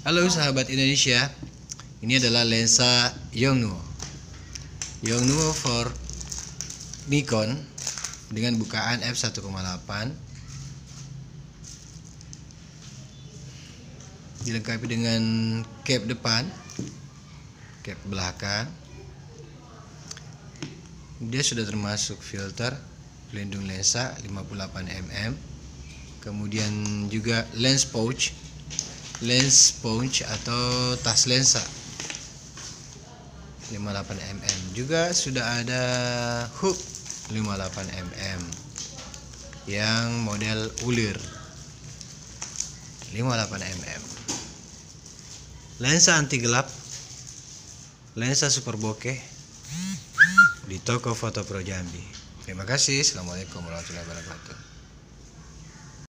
Halo sahabat Indonesia, ini adalah lensa Yongnuo for Nikon dengan bukaan f1.8, dilengkapi dengan cap depan, cap belakang. Dia sudah termasuk filter pelindung lensa 58 mm, kemudian juga lens pouch atau tas lensa 58 mm. Juga sudah ada hook 58 mm yang model ulir 58 mm. Lensa anti gelap, lensa super bokeh di toko Foto Pro Jambi. Terima kasih. Assalamualaikum warahmatullahi wabarakatuh.